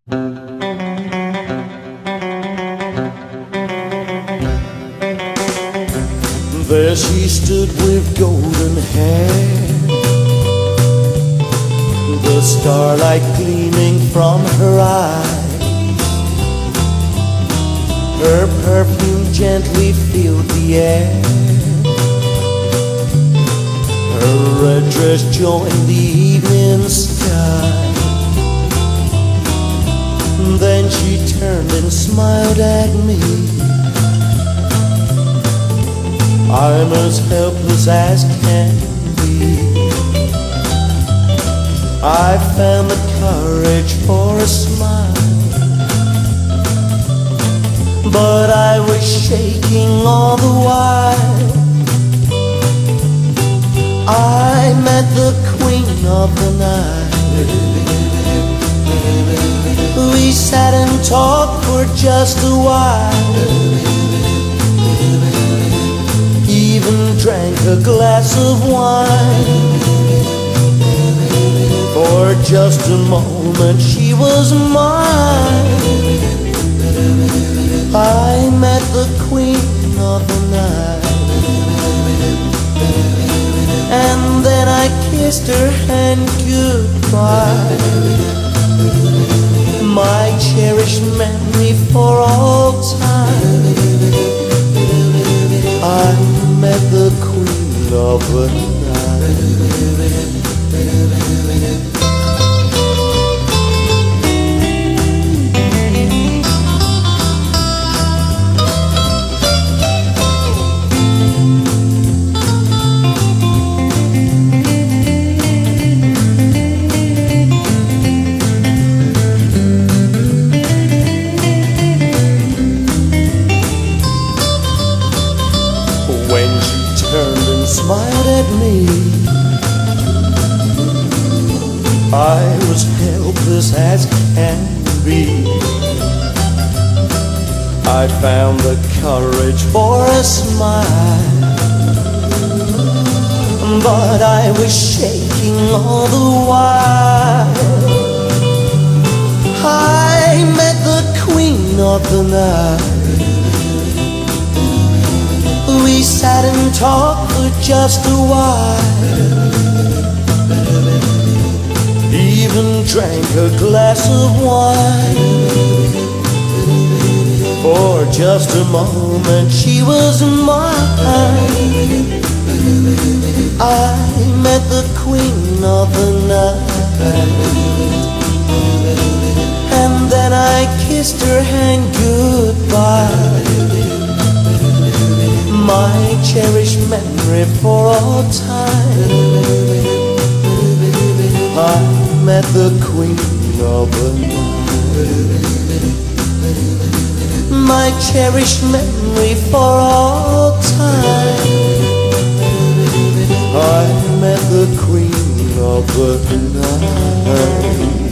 There she stood with golden hair, the starlight gleaming from her eyes. Her perfume gently filled the air. Her red dress joined the evening sky. Then she turned and smiled at me. I'm as helpless as can be. I found the courage for a smile, but I was shaking all the while. I met the queen of the night. We sat and talked for just a while, even drank a glass of wine. For just a moment she was mine. I met the queen of the night, and then I kissed her hand goodbye. My cherished memory for all time. I met the queen of the night. When she turned and smiled at me, I was helpless as can be. I found the courage for a smile, but I was shaking all the while. I met the queen of the night. We sat and talked for just a while, even drank a glass of wine. For just a moment she was mine. I met the queen of the night, and then I kissed her hand goodbye. My cherished memory for all time. I met the queen of the night. My cherished memory for all time. I met the queen of the night.